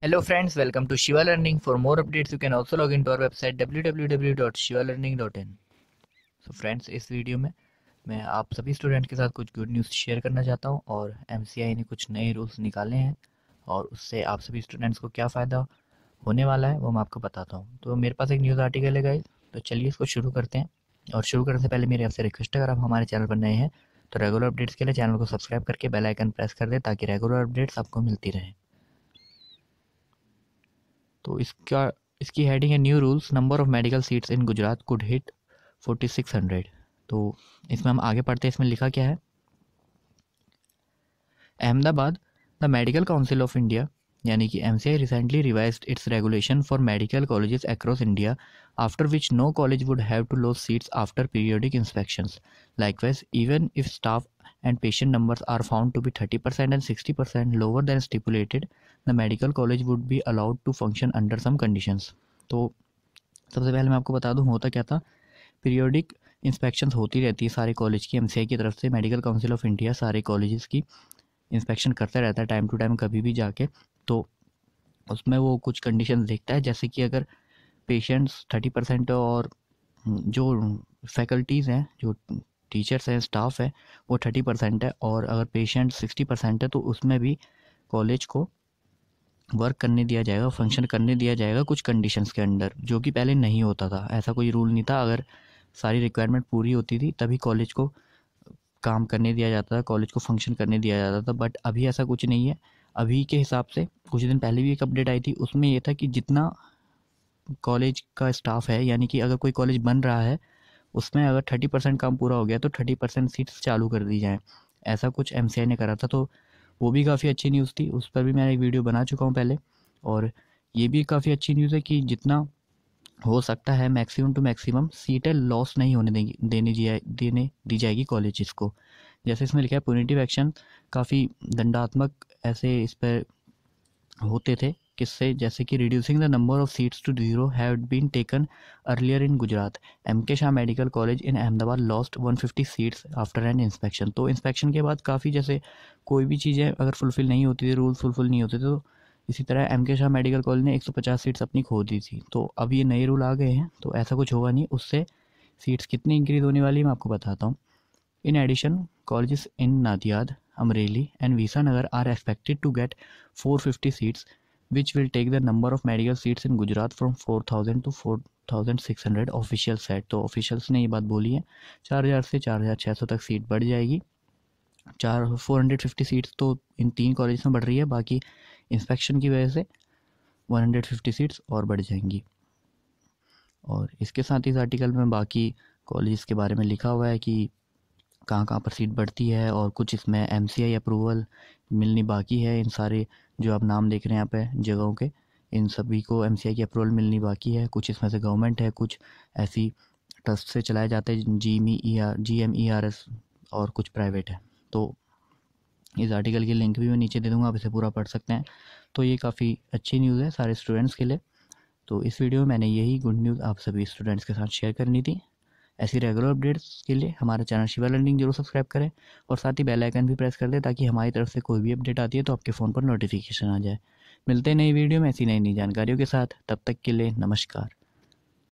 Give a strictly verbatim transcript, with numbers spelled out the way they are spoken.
Hello friends, welcome to Shiva Learning. For more updates, you can also log into our website w w w dot shiva learning dot in. So friends, इस video में मैं आप सभी student के साथ कुछ good news share करना चाहता हूँ और एम सी आई ने कुछ नए रूल्स निकाले हैं और उससे आप सभी स्टूडेंट्स को क्या फ़ायदा होने वाला है वो मैं आपको बताता हूँ। तो मेरे पास एक न्यूज़ आर्टिकल है गाइस, तो चलिए इसको शुरू करते हैं। और शुरू करने से पहले मेरी आपसे रिक्वेस्ट है, अगर आप हमारे चैनल पर नए हैं तो रेगुलर अपडेट्स के लिए चैनल को सब्सक्राइब करके बेल आइकन प्रेस कर दें ताकि रेगुलर अपडेट्स आपको मिलती रहें। तो इसका इसकी हेडिंग है new rules, number of medical seats in Gujarat could hit forty six hundred. तो इसमें हम आगे पढ़ते हैं, इसमें लिखा क्या है। Ahmedabad, the medical council of India यानी कि M C I recently revised its regulation for medical colleges across India, after which no college would have to lose seats after periodic inspections. Likewise even if staff and patient numbers are found to be thirty percent and sixty percent lower than stipulated, the medical college would be allowed to function under some conditions. तो सबसे पहले मैं आपको बता दूं होता क्या था। पीरियोडिक इंस्पेक्शंस होती रहती है सारे कॉलेज की, एमसीआई की तरफ से मेडिकल काउंसिल ऑफ इंडिया सारे कॉलेजेस की इंस्पेक्शन करता रहता है टाइम टू टाइम कभी भी जाके। तो उसमें वो कुछ कंडीशंस देखता है, जैसे कि अगर पेशेंट्स थर्टी परसेंट और जो फैकल्टीज़ हैं, जो टीचर्स हैं, स्टाफ है, वो थर्टी परसेंट है और अगर पेशेंट सिक्सटी परसेंट है तो उसमें भी कॉलेज को वर्क करने दिया जाएगा, फंक्शन करने दिया जाएगा कुछ कंडीशंस के अंडर, जो कि पहले नहीं होता था। ऐसा कोई रूल नहीं था, अगर सारी रिक्वायरमेंट पूरी होती थी तभी कॉलेज को काम करने दिया जाता था, कॉलेज को फंक्शन करने दिया जाता था। बट अभी ऐसा कुछ नहीं है। अभी के हिसाब से कुछ दिन पहले भी एक अपडेट आई थी, उसमें ये था कि जितना कॉलेज का स्टाफ है, यानी कि अगर कोई कॉलेज बन रहा है उसमें अगर थर्टी परसेंट काम पूरा हो गया तो थर्टी परसेंट सीट्स चालू कर दी जाएँ। ऐसा कुछ एमसीआई ने करा था, तो वो भी काफ़ी अच्छी न्यूज़ थी। उस पर भी मैंने एक वीडियो बना चुका हूँ पहले। और ये भी काफ़ी अच्छी न्यूज़ है कि जितना हो सकता है मैक्सिमम टू मैक्सिमम सीटें लॉस नहीं होने देंगी देने दिया देने दी जाएगी कॉलेजेस को। जैसे इसमें लिखा है पुनिटिव एक्शन, काफ़ी दंडात्मक ऐसे इस पर होते थे किससे, जैसे कि reducing the number of seats to zero had been taken earlier in Gujarat. M K Shah medical college in Ahmedabad lost one fifty seats after an inspection. तो इंस्पेक्शन के बाद काफ़ी, जैसे कोई भी चीज़ें अगर फुलफ़िल नहीं होती थी, रूल्स फुलफ़िल नहीं होते थे, तो इसी तरह M K Shah medical college ने एक सौ पचास सीट्स अपनी खो दी थी। तो अब ये नए रूल आ गए हैं तो ऐसा कुछ होगा नहीं, उससे सीट्स कितनी इंक्रीज़ होने वाली है मैं आपको बताता हूँ। In addition, colleges in Nadiad, Amreli and Visanagar are expected to get four hundred fifty seats, which will take the number of medical seats in Gujarat from four thousand to four thousand six hundred, official said। तो officials ने ये बात बोली है, चार हज़ार से चार हज़ार छः सौ तक सीट बढ़ जाएगी। चार फोर हंड्रेड फिफ्टी सीट्स तो इन तीन कॉलेज में बढ़ रही है, बाकी इंस्पेक्शन की वजह से वन हंड्रेड फिफ्टी सीट्स और बढ़ जाएंगी। और इसके साथ इस आर्टिकल में बाकी कॉलेज के बारे में लिखा हुआ है कि कहाँ कहाँ पर सीट बढ़ती है, और कुछ इसमें एमसीआई अप्रूवल मिलनी बाकी है। इन सारे जो आप नाम देख रहे हैं यहाँ पे जगहों के, इन सभी को एमसीआई की अप्रूवल मिलनी बाकी है। कुछ इसमें से गवर्नमेंट है, कुछ ऐसी ट्रस्ट से चलाए जाते हैं, G M E R G M E R S, और कुछ प्राइवेट है। तो इस आर्टिकल की लिंक भी मैं नीचे दे दूँगा, आप इसे पूरा पढ़ सकते हैं। तो ये काफ़ी अच्छी न्यूज़ है सारे स्टूडेंट्स के लिए। तो इस वीडियो में मैंने यही गुड न्यूज़ आप सभी स्टूडेंट्स के साथ शेयर करनी थी। ऐसी रेगुलर अपडेट्स के लिए हमारा चैनल शिवा लर्निंग जरूर सब्सक्राइब करें और साथ ही बेल आइकन भी प्रेस कर दें ताकि हमारी तरफ से कोई भी अपडेट आती है तो आपके फ़ोन पर नोटिफिकेशन आ जाए। मिलते हैं नई वीडियो में ऐसी नई नई जानकारियों के साथ, तब तक के लिए नमस्कार।